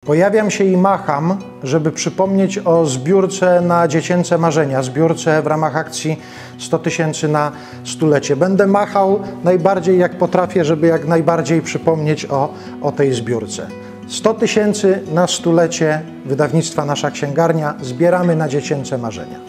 Pojawiam się i macham, żeby przypomnieć o zbiórce na dziecięce marzenia, zbiórce w ramach akcji 100 tysięcy na stulecie. Będę machał najbardziej jak potrafię, żeby jak najbardziej przypomnieć o tej zbiórce. 100 tysięcy na stulecie wydawnictwa Nasza Księgarnia zbieramy na dziecięce marzenia.